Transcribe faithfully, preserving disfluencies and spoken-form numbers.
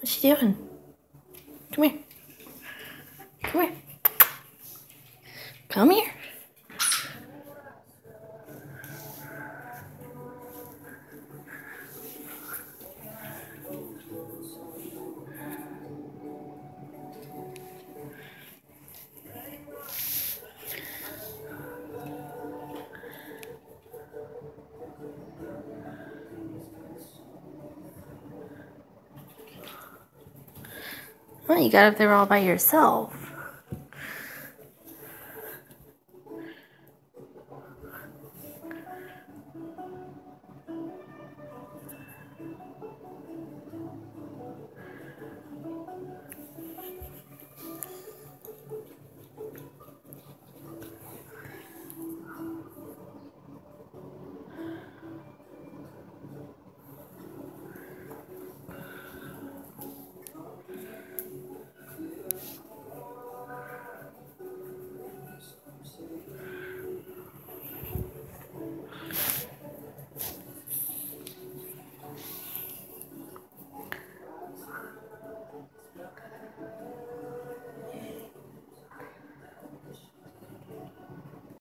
What's she doing? Come here. Come here. Come here. Oh, you got up there all by yourself.